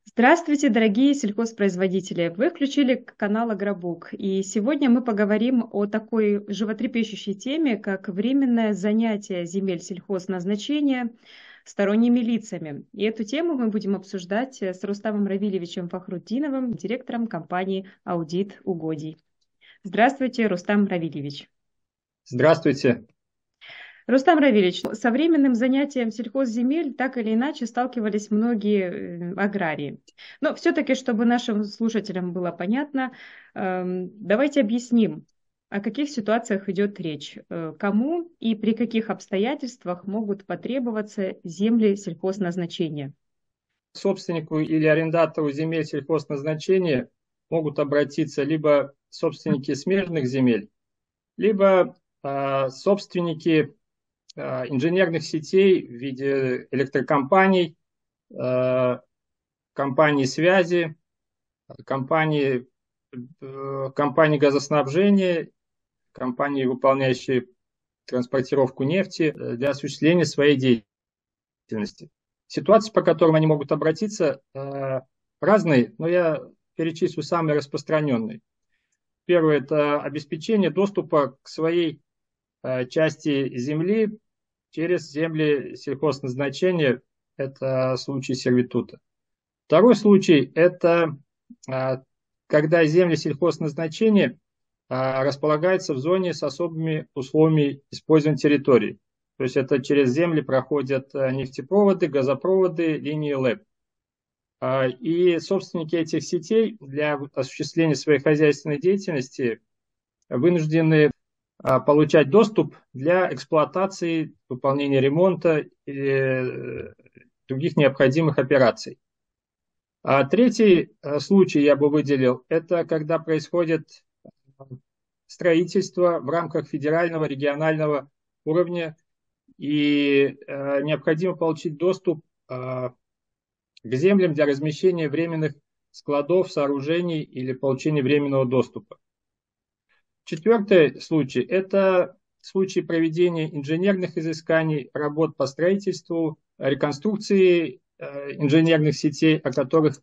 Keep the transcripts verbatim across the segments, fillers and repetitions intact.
Здравствуйте, дорогие сельхозпроизводители! Вы включили канал Агробук, и сегодня мы поговорим о такой животрепещущей теме, как временное занятие земель сельхозназначения сторонними лицами. И эту тему мы будем обсуждать с Рустамом Равильевичем Фахрутдиновым, директором компании «Аудит угодий». Здравствуйте, Рустам Равильевич! Здравствуйте. Рустам Равильевич, со временным занятием сельхозземель так или иначе сталкивались многие э, аграрии. Но все-таки, чтобы нашим слушателям было понятно, эм, давайте объясним, о каких ситуациях идет речь, э, кому и при каких обстоятельствах могут потребоваться земли сельхозназначения. К собственнику или арендатору земель сельхозназначения могут обратиться либо собственники смежных земель, либо э, собственники э, инженерных сетей в виде электрокомпаний, э, компаний связи, компаний, э, компаний газоснабжения, компаний, выполняющие транспортировку нефти э, для осуществления своей деятельности. Ситуации, по которым они могут обратиться, э, разные, но я перечислю самые распространенные. Первое – это обеспечение доступа к своей э, части земли через земли сельхозназначения. Это случай сервитута. Второй случай – это э, когда земли сельхозназначения э, располагаются в зоне с особыми условиями использования территории. То есть это через земли проходят э, нефтепроводы, газопроводы, линии ЛЭП. А, И собственники этих сетей для осуществления своей хозяйственной деятельности вынуждены а, получать доступ для эксплуатации, выполнения ремонта или э, других необходимых операций. А третий э, случай я бы выделил, это когда происходит строительство в рамках федерального, регионального уровня, и э, необходимо получить доступ э, к землям для размещения временных складов, сооружений или получения временного доступа. Четвертый случай – это случай проведения инженерных изысканий, работ по строительству, реконструкции э, инженерных сетей, о которых,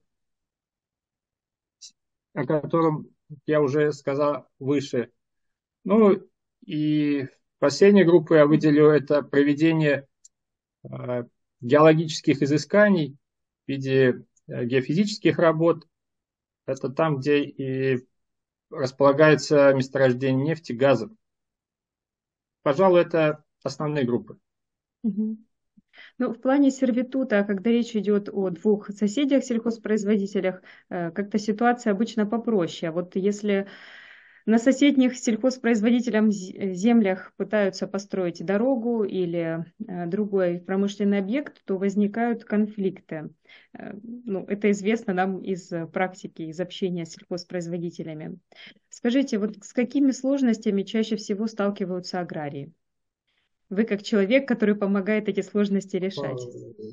о котором я уже сказал выше. Ну и последней группой я выделю это проведение э, геологических изысканий в виде э, геофизических работ. Это там, где и располагается месторождение нефти, газов. Пожалуй, это основные группы. Мгм. Ну, в плане сервитута, когда речь идет о двух соседях, сельхозпроизводителях, э, как-то ситуация обычно попроще. А вот если на соседних сельхозпроизводителям з- э, землях пытаются построить дорогу или э, другой промышленный объект, то возникают конфликты. Э, Ну, это известно нам из э, практики, из общения с сельхозпроизводителями. Скажите, вот с какими сложностями чаще всего сталкиваются аграрии? Вы как человек, который помогает эти сложности решать.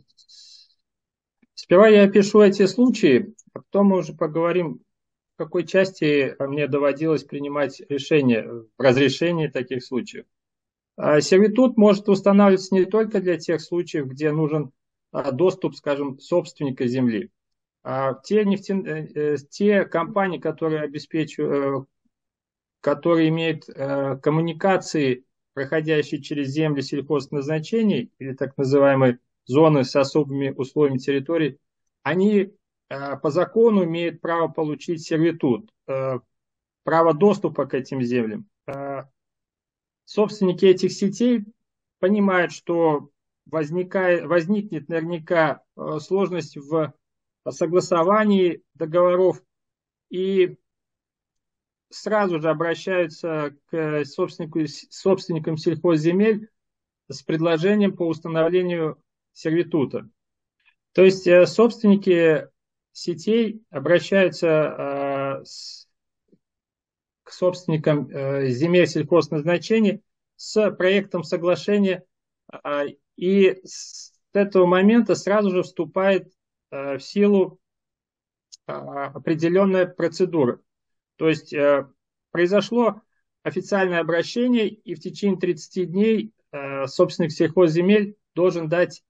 Сперва я опишу эти случаи, а потом мы уже поговорим, в какой части мне доводилось принимать решения в разрешении таких случаев. А сервитут может устанавливаться не только для тех случаев, где нужен а, доступ, скажем, собственника земли. А те, нефтян- э, э, те компании, которые обеспечивают, э, которые имеют э, коммуникации, проходящие через земли сельхозназначений, или так называемые зоны с особыми условиями территории, они э, по закону имеют право получить сервитут, э, право доступа к этим землям. Э, собственники этих сетей понимают, что возникает, возникнет наверняка э, сложность в согласовании договоров, и сразу же обращаются к собственнику, собственникам сельхозземель с предложением по установлению сервитута. То есть э, собственники сетей обращаются э, с, к собственникам э, земель сельхозназначения с проектом соглашения, э, и с этого момента сразу же вступает э, в силу э, определенная процедура. То есть э, произошло официальное обращение, и в течение тридцати дней э, собственник сельхозземель должен дать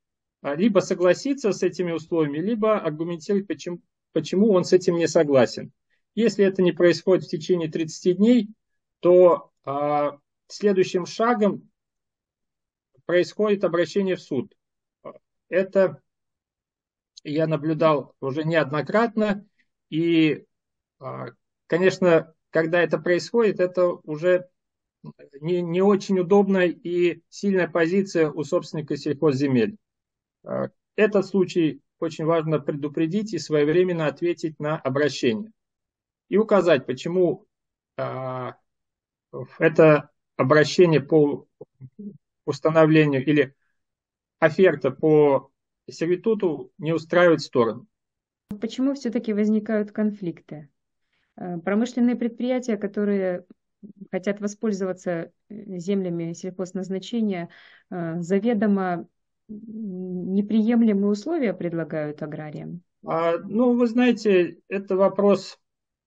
либо согласиться с этими условиями, либо аргументировать, почему, почему он с этим не согласен. Если это не происходит в течение тридцати дней, то а, следующим шагом происходит обращение в суд. Это я наблюдал уже неоднократно, и, а, конечно, когда это происходит, это уже не, не очень удобная и сильная позиция у собственника сельхозземель. Этот случай очень важно предупредить и своевременно ответить на обращение. И указать, почему а, это обращение по установлению или оферта по сервитуту не устраивает сторону. Почему все-таки возникают конфликты? Э, Промышленные предприятия, которые хотят воспользоваться э, землями сельхозназначения, э, заведомо неприемлемые условия предлагают аграриям. А, ну, вы знаете, это вопрос,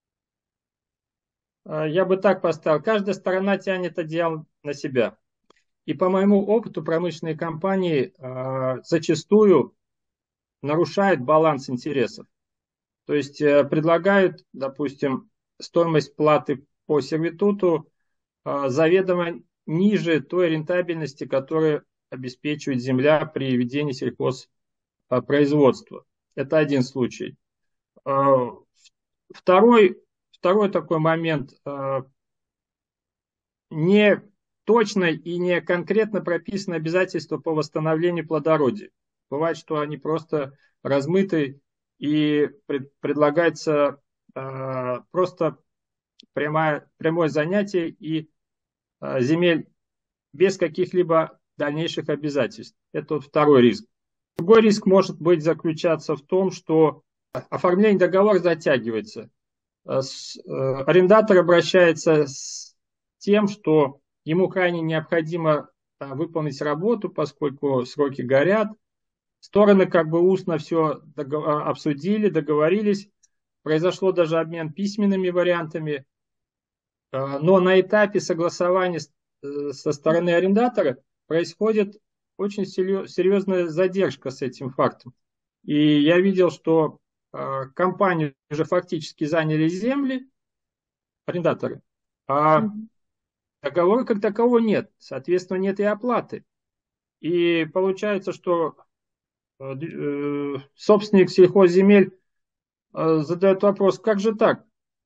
а, я бы так поставил, каждая сторона тянет одеяло на себя. И по моему опыту промышленные компании а, зачастую нарушают баланс интересов. То есть э, предлагают, допустим, стоимость платы по сервитуту а, заведомо ниже той рентабельности, которую обеспечивает земля при ведении сельхозпроизводства. Это один случай. А, Второй, второй такой момент. а, Не точно и не конкретно прописаны обязательства по восстановлению плодородия. Бывает, что они просто размыты и пред, предлагается э, просто прямое, прямое занятие и э, земель без каких-либо дальнейших обязательств. Это вот второй риск. Другой риск может быть заключаться в том, что оформление договора затягивается. Э, с, э, арендатор обращается с тем, что ему крайне необходимо э, выполнить работу, поскольку сроки горят. Стороны как бы устно все договор, обсудили, договорились. Произошло даже обмен письменными вариантами. Э, но на этапе согласования с, э, со стороны арендатора происходит очень серьезная задержка с этим фактом. И я видел, что э, компании уже фактически заняли земли, арендаторы, а Мгм. договора как такового нет, соответственно, нет и оплаты. И получается, что э, э, собственник сельхозземель э, задает вопрос, как же так?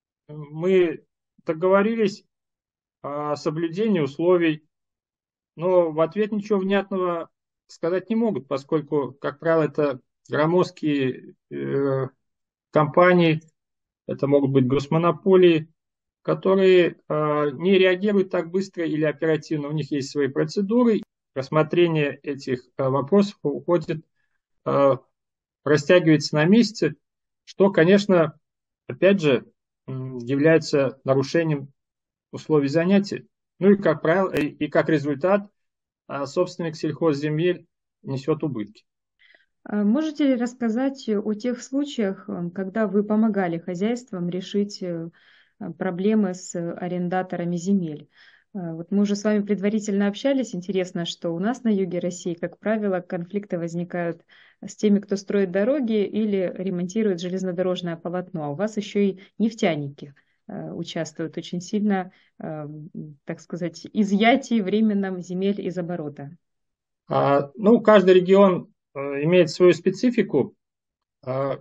Мы договорились о соблюдении условий, но в ответ ничего внятного сказать не могут, поскольку, как правило, это громоздкие э, компании, это могут быть госмонополии, которые э, не реагируют так быстро или оперативно. У них есть свои процедуры. Рассмотрение этих э, вопросов уходит, э, растягивается на месяцы, что, конечно, опять же, м, является нарушением условий занятия. Ну и, как правило, и, и как результат, э, собственник сельхозземель несет убытки. А Можете ли рассказать о тех случаях, э, когда вы помогали хозяйствам решить э, проблемы с арендаторами земель? Э, Вот мы уже с вами предварительно общались. Интересно, что у нас на юге России, как правило, конфликты возникают с теми, кто строит дороги или ремонтирует железнодорожное полотно. А у вас еще и нефтяники э, участвуют очень сильно, э, так сказать, изъятии временном земель из оборота. А, ну, каждый регион э, имеет свою специфику. А,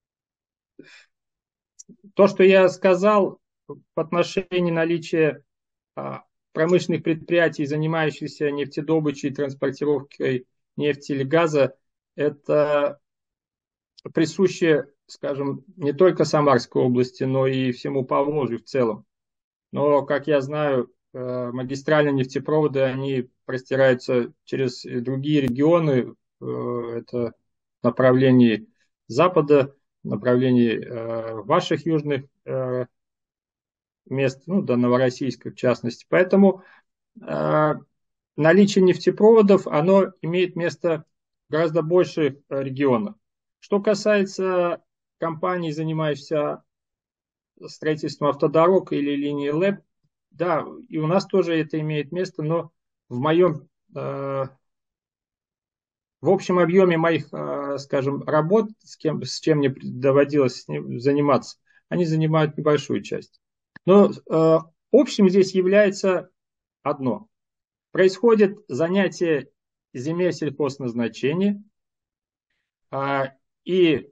то, что я сказал в отношении наличия а, промышленных предприятий, занимающихся нефтедобычей, транспортировкой нефти или газа, это присуще, скажем, не только Самарской области, но и всему Поволжью в целом. Но, как я знаю, э, магистральные нефтепроводы, они простираются через другие регионы. Э, Это в направлении запада, в направлении э, ваших южных э, мест, ну, до Новороссийска в частности. Поэтому э, наличие нефтепроводов, оно имеет место в гораздо больших э, регионах. Что касается компаний, занимающихся строительством автодорог или линии ЛЭП, да, и у нас тоже это имеет место, но в моем, э, в в общем объеме моих, скажем, работ, с кем, с чем мне доводилось с ним заниматься, они занимают небольшую часть. Но общим здесь является одно. Происходит занятие земель сельхозназначения, и,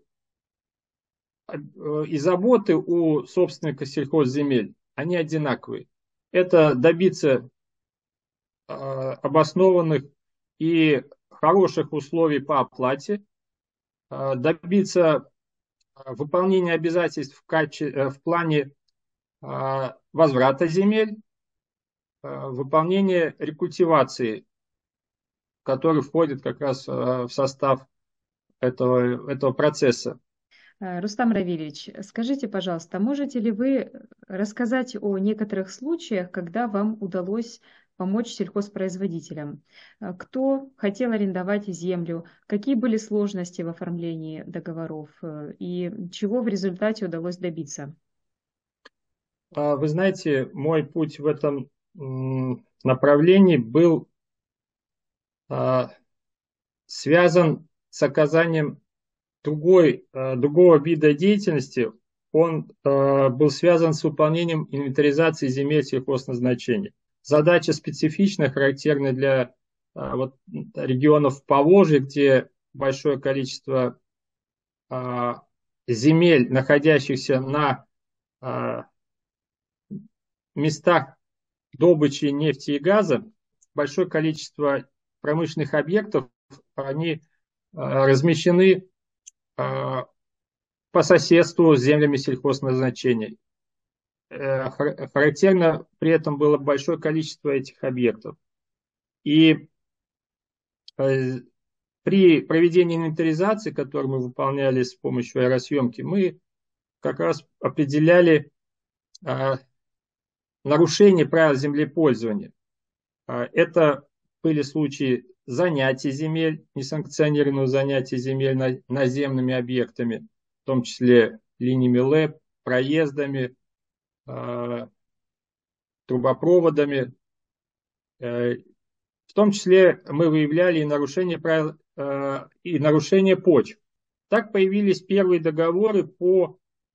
и заботы у собственника сельхозземель, они одинаковые. Это добиться обоснованных и хороших условий по оплате, добиться выполнения обязательств в, каче... в плане возврата земель, выполнения рекультивации, который входит как раз в состав этого, этого процесса. Рустам Равильевич, скажите, пожалуйста, можете ли вы рассказать о некоторых случаях, когда вам удалось помочь сельхозпроизводителям? Кто хотел арендовать землю, какие были сложности в оформлении договоров и чего в результате удалось добиться? Вы знаете, мой путь в этом направлении был связан с оказанием другой, другого вида деятельности. Он был связан с выполнением инвентаризации земель сельхозназначения. Задача специфичная, характерная для вот, регионов Поволжья, где большое количество земель, находящихся на местах добычи нефти и газа, большое количество промышленных объектов, они размещены по соседству с землями сельхозназначения. Характерно при этом было большое количество этих объектов. И при проведении инвентаризации, которую мы выполняли с помощью аэросъемки, мы как раз определяли нарушение правил землепользования. Это были случаи занятия земель, несанкционированного занятия земель наземными объектами, в том числе линиями ЛЭП, проездами, трубопроводами. В том числе мы выявляли и нарушение правил, и нарушение почв. Так появились первые договоры по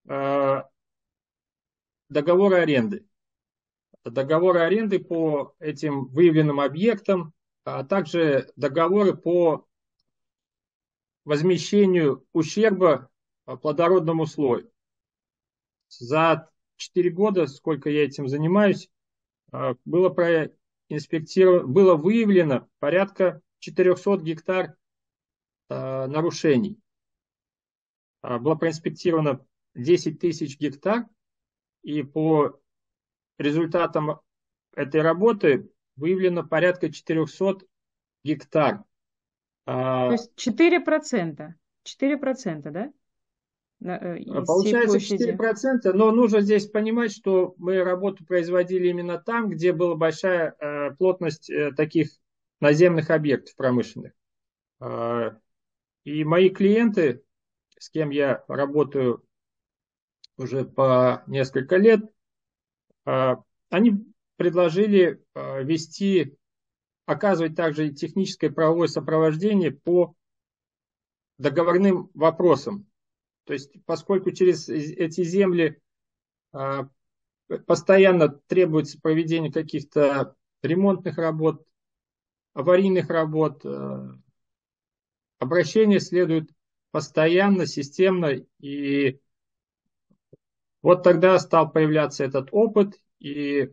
договору аренды. Договоры аренды по этим выявленным объектам, а также договоры по возмещению ущерба плодородному слою. За четыре года, сколько я этим занимаюсь, было проинспектировано, было выявлено порядка четырехсот гектар нарушений. Было проинспектировано десять тысяч гектар, и по результатам этой работы выявлено порядка четырехсот гектар. То есть четыре процента. четыре процента, да? Из Получается четыре процента, но нужно здесь понимать, что мы работу производили именно там, где была большая э, плотность э, таких наземных объектов промышленных. Э, и мои клиенты, с кем я работаю уже по несколько лет, э, они предложили э, вести, оказывать также техническое правовое сопровождение по договорным вопросам. То есть, поскольку через эти земли а, постоянно требуется проведение каких-то ремонтных работ, аварийных работ, а, обращение следует постоянно, системно. И вот тогда стал появляться этот опыт. И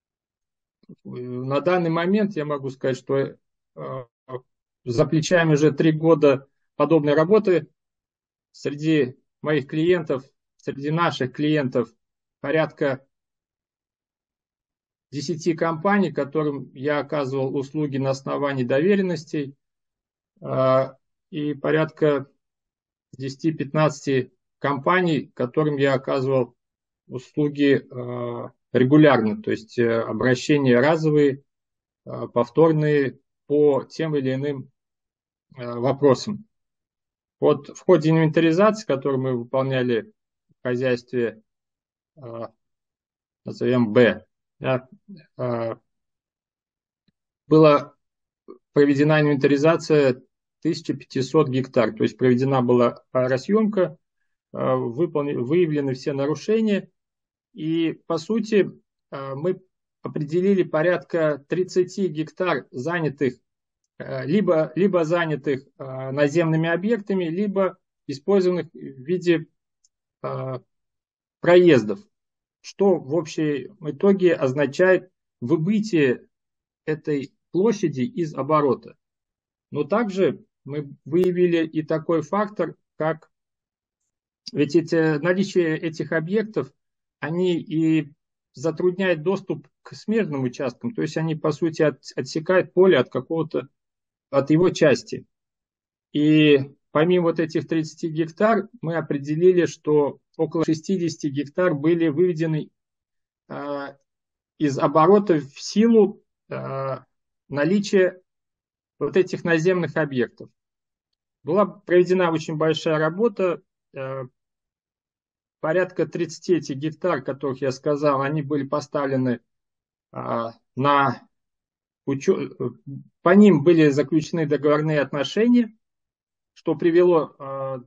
на данный момент я могу сказать, что а, за плечами уже три года подобной работы. Среди моих клиентов, среди наших клиентов порядка десяти компаний, которым я оказывал услуги на основании доверенностей, и порядка десяти-пятнадцати компаний, которым я оказывал услуги регулярно, то есть обращения разовые, повторные по тем или иным вопросам. Вот в ходе инвентаризации, которую мы выполняли в хозяйстве, назовем Б, да, была проведена инвентаризация тысяча пятьсот гектар. То есть проведена была аэросъемка, выполнены, выявлены все нарушения. И, по сути, мы определили порядка тридцати гектар занятых, либо, либо занятых наземными объектами, либо использованных в виде проездов, что в общем итоге означает выбытие этой площади из оборота. Но также мы выявили и такой фактор, как ведь эти, наличие этих объектов, они и затрудняют доступ к смежным участкам, то есть они, по сути, от, отсекают поле от какого-то, от его части. И помимо вот этих тридцати гектар, мы определили, что около шестидесяти гектар были выведены э, из оборота в силу э, наличия вот этих наземных объектов. Была проведена очень большая работа, э, порядка тридцати этих гектар, которых я сказал, они были поставлены э, на учет, по ним были заключены договорные отношения, что привело э,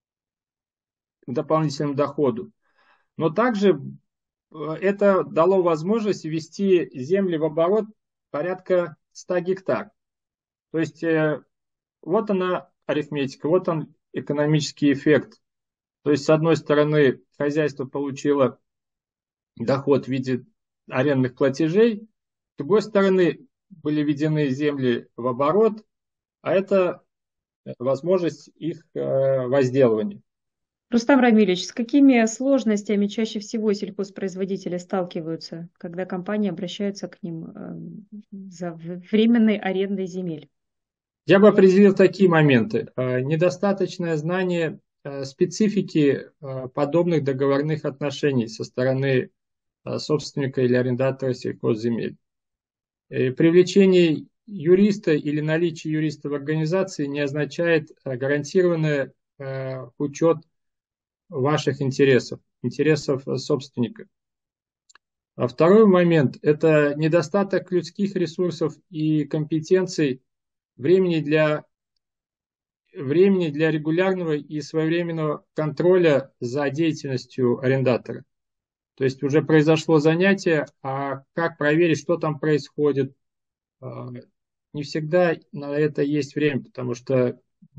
к дополнительному доходу. Но также это дало возможность ввести земли в оборот порядка ста гектар. То есть э, вот она арифметика, вот он экономический эффект. То есть, с одной стороны, хозяйство получило доход в виде арендных платежей, с другой стороны, были введены земли в оборот, а это возможность их э, возделывания. Рустам Рамилевич, с какими сложностями чаще всего сельхозпроизводители сталкиваются, когда компании обращаются к ним э, за временной арендой земель? Я бы определил такие моменты. Э, недостаточное знание э, специфики э, подобных договорных отношений со стороны э, собственника или арендатора сельхозземель. И привлечение юриста или наличие юриста в организации не означает э, гарантированный э, учет ваших интересов, интересов собственника. А второй момент – это недостаток людских ресурсов и компетенций, времени для, времени для регулярного и своевременного контроля за деятельностью арендатора. То есть уже произошло занятие, а как проверить, что там происходит? Не всегда на это есть время, потому что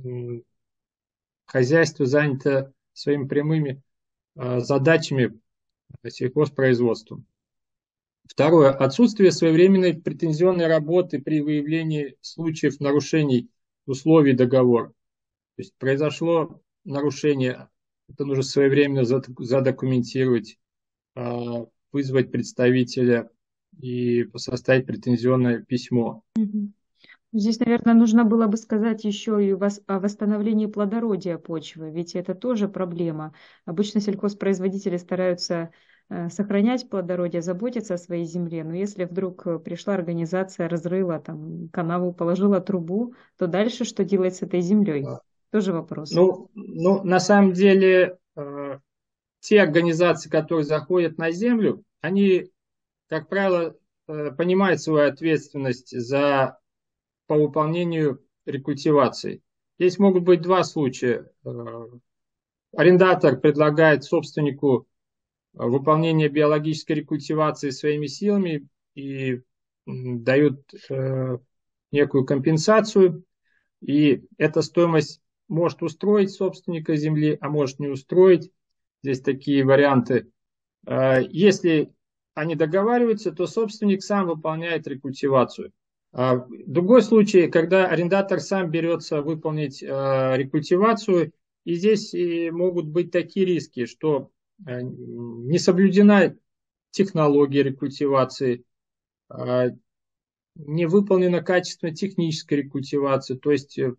хозяйство занято своими прямыми задачами сельхозпроизводством. Второе. Отсутствие своевременной претензионной работы при выявлении случаев нарушений условий договора. То есть произошло нарушение, это нужно своевременно задокументировать, вызвать представителя и составить претензионное письмо. Здесь, наверное, нужно было бы сказать еще и о восстановлении плодородия почвы, ведь это тоже проблема. Обычно сельхозпроизводители стараются сохранять плодородие, заботиться о своей земле, но если вдруг пришла организация, разрыла там канаву, положила трубу, то дальше что делать с этой землей? Тоже вопрос. Ну, ну на самом деле, э, те организации, которые заходят на землю, они, как правило, э, понимают свою ответственность за по выполнению рекультивации. Здесь могут быть два случая. Арендатор предлагает собственнику выполнение биологической рекультивации своими силами и дают э, некую компенсацию. И эта стоимость может устроить собственника земли, а может не устроить. Здесь такие варианты. Если они договариваются, то собственник сам выполняет рекультивацию. Другой случай, когда арендатор сам берется выполнить э, рекультивацию, и здесь и могут быть такие риски, что э, не соблюдена технология рекультивации, э, не выполнена качественная техническая рекультивация, то есть э,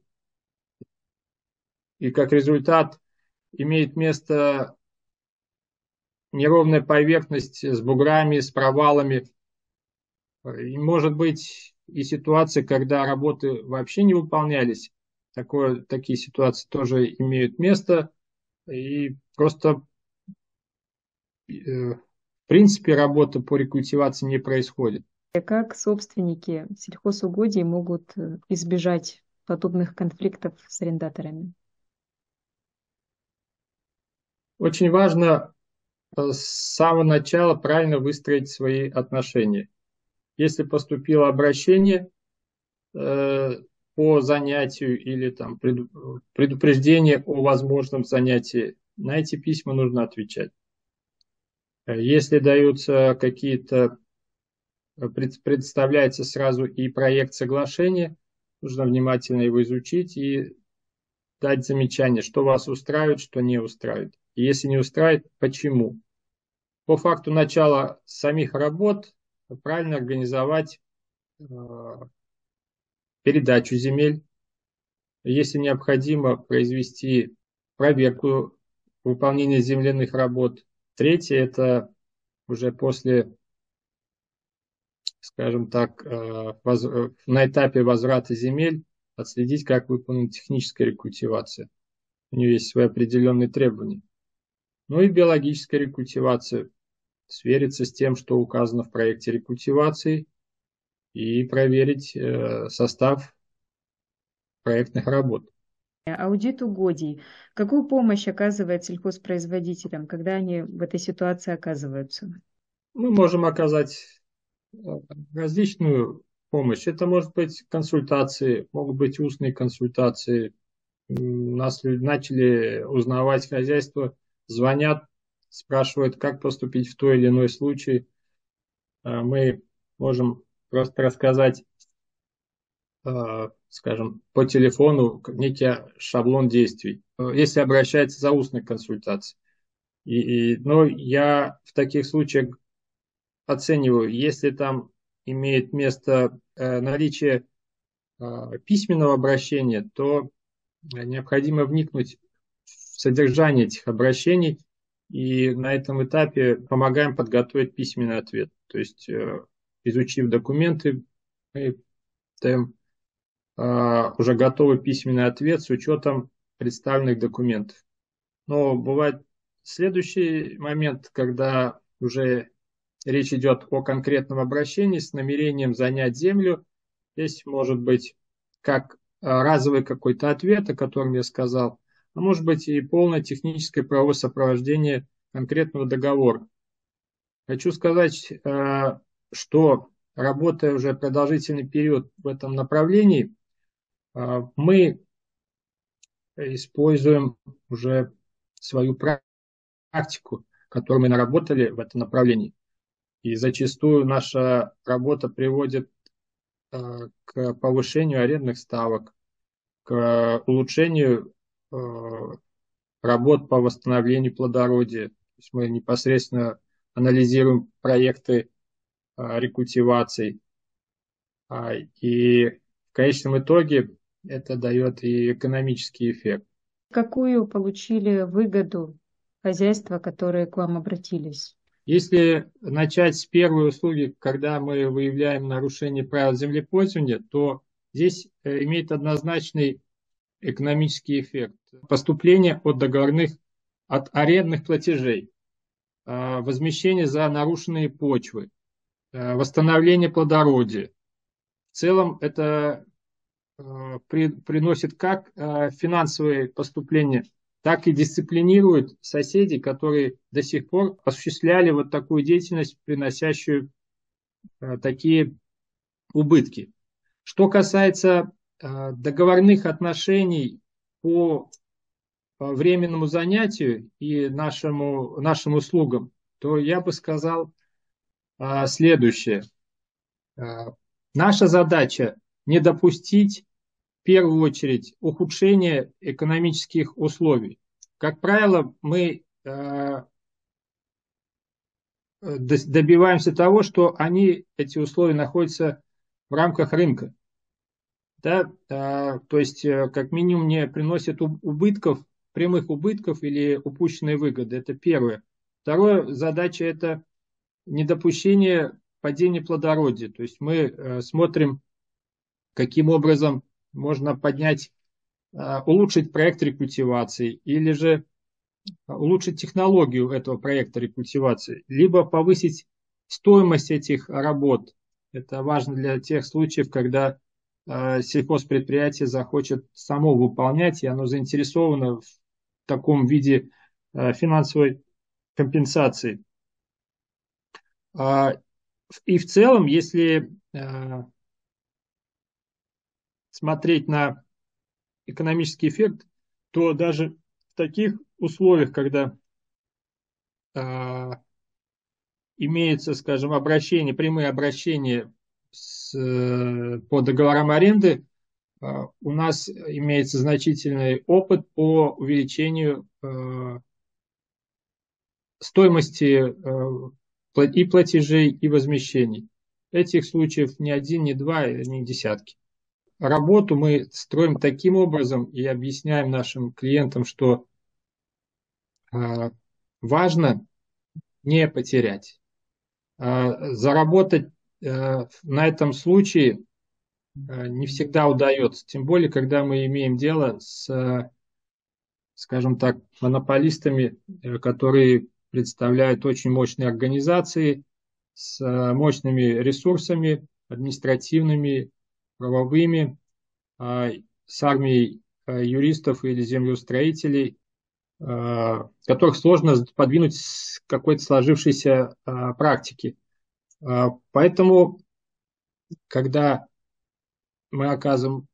и как результат имеет место неровная поверхность с буграми, с провалами. И может быть и ситуации, когда работы вообще не выполнялись. Такое, такие ситуации тоже имеют место. И просто э, в принципе работа по рекультивации не происходит. Как собственники сельхозугодий могут избежать подобных конфликтов с арендаторами? Очень важно с самого начала правильно выстроить свои отношения. Если поступило обращение э, по занятию или там предупреждение о возможном занятии, на эти письма нужно отвечать. Если даются какие-то, представляется сразу и проект соглашения, нужно внимательно его изучить и дать замечание, что вас устраивает, что не устраивает. И если не устраивает, почему. По факту начала самих работ правильно организовать э, передачу земель. Если необходимо, произвести проверку выполнения земляных работ. Третье – это уже после, скажем так, э, воз, на этапе возврата земель отследить, как выполнена техническая рекультивация. У нее есть свои определенные требования. Ну и биологическая рекультивация. Свериться с тем, что указано в проекте рекультивации, и проверить э, состав проектных работ. Аудит угодий. Какую помощь оказывает сельхозпроизводителям, когда они в этой ситуации оказываются? Мы можем оказать различную помощь. Это может быть консультации, могут быть устные консультации. Нас начали узнавать хозяйство, звонят, спрашивают, как поступить в той или иной случай. Мы можем просто рассказать, скажем, по телефону некий шаблон действий, если обращается за устной консультацией. И, и, но я в таких случаях оцениваю, если там имеет место э, наличие э, письменного обращения, то необходимо вникнуть в содержание этих обращений и на этом этапе помогаем подготовить письменный ответ. То есть, э, изучив документы, мы даем э, уже готовый письменный ответ с учетом представленных документов. Но бывает следующий момент, когда уже речь идет о конкретном обращении с намерением занять землю. Здесь может быть как разовый какой-то ответ, о котором я сказал, а может быть и полное техническое правовое сопровождение конкретного договора. Хочу сказать, что работая уже продолжительный период в этом направлении, мы используем уже свою практику, которую мы наработали в этом направлении. И зачастую наша работа приводит э, к повышению арендных ставок, к улучшению э, работ по восстановлению плодородия. То есть мы непосредственно анализируем проекты э, рекультиваций. А, и в конечном итоге это дает и экономический эффект. Какую получили выгоду хозяйства, которые к вам обратились? Если начать с первой услуги, когда мы выявляем нарушение правил землепользования, то здесь имеет однозначный экономический эффект. Поступление от договорных, от арендных платежей, возмещение за нарушенные почвы, восстановление плодородия. В целом это приносит как финансовые поступления, так и дисциплинирует соседей, которые до сих пор осуществляли вот такую деятельность, приносящую э, такие убытки. Что касается э, договорных отношений по, по временному занятию и нашему, нашим услугам, то я бы сказал э, следующее. Э, наша задача не допустить в первую очередь ухудшение экономических условий. Как правило, мы э, добиваемся того, что они, эти условия, находятся в рамках рынка. Да? Э, то есть, э, как минимум, не приносят убытков, прямых убытков или упущенной выгоды. Это первое. Второе, задача – это недопущение падения плодородия. То есть мы э, смотрим, каким образом можно поднять, улучшить проект рекультивации или же улучшить технологию этого проекта рекультивации, либо повысить стоимость этих работ. Это важно для тех случаев, когда сельхозпредприятие захочет само выполнять, и оно заинтересовано в таком виде финансовой компенсации. И в целом, если смотреть на экономический эффект, то даже в таких условиях, когда имеются, скажем, обращения, прямые обращения с, по договорам аренды, у нас имеется значительный опыт по увеличению стоимости и платежей, и возмещений. Этих случаев не один, не два, не десятки. Работу мы строим таким образом и объясняем нашим клиентам, что важно не потерять. Заработать на этом случае не всегда удается, тем более, когда мы имеем дело с, скажем так, монополистами, которые представляют очень мощные организации с мощными ресурсами административными, правовыми, с армией юристов или землеустроителей, которых сложно подвинуть с какой-то сложившейся практики. Поэтому, когда мы оказываем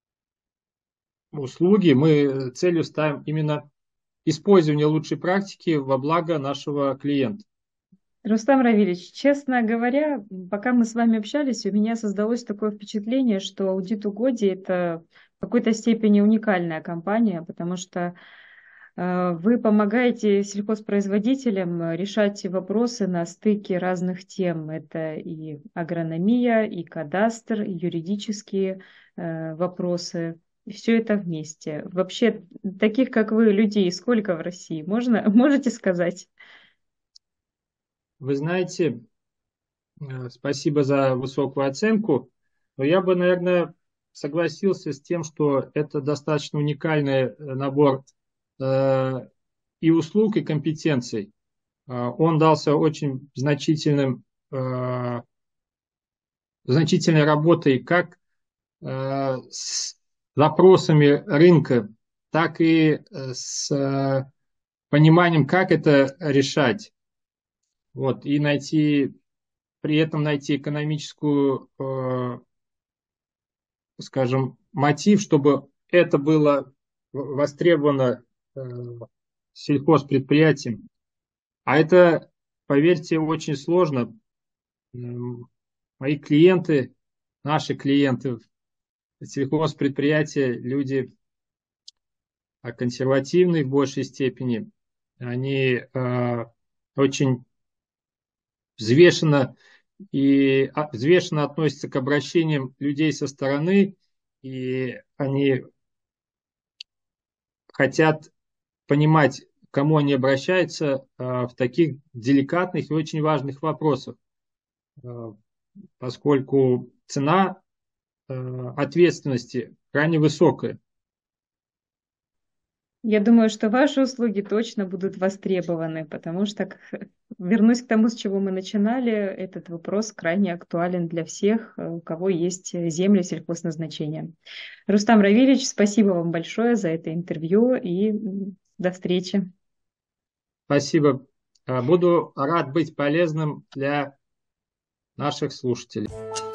услуги, мы целью ставим именно использование лучшей практики во благо нашего клиента. Рустам Равильевич, честно говоря, пока мы с вами общались, у меня создалось такое впечатление, что Аудит Угодий – это в какой-то степени уникальная компания, потому что э, вы помогаете сельхозпроизводителям решать вопросы на стыке разных тем. Это и агрономия, и кадастр, и юридические э, вопросы. И все это вместе. Вообще, таких, как вы, людей сколько в России? Можно, можете сказать? Вы знаете, спасибо за высокую оценку, но я бы, наверное, согласился с тем, что это достаточно уникальный набор э, и услуг, и компетенций. Э, он дался очень значительным, э, значительной работой как э, с запросами рынка, так и с э, пониманием, как это решать. Вот, и найти, при этом найти экономическую, э, скажем, мотив, чтобы это было востребовано э, сельхозпредприятием. А это, поверьте, очень сложно. Мои клиенты, наши клиенты, сельхозпредприятия, люди консервативные в большей степени. Они э, очень взвешенно и взвешенно относятся к обращениям людей со стороны, и они хотят понимать, к кому они обращаются в таких деликатных и очень важных вопросах, поскольку цена ответственности крайне высокая. Я думаю, что ваши услуги точно будут востребованы, потому что, вернусь к тому, с чего мы начинали, этот вопрос крайне актуален для всех, у кого есть земли сельхозназначения. Рустам Равильевич, спасибо вам большое за это интервью и до встречи. Спасибо. Буду рад быть полезным для наших слушателей.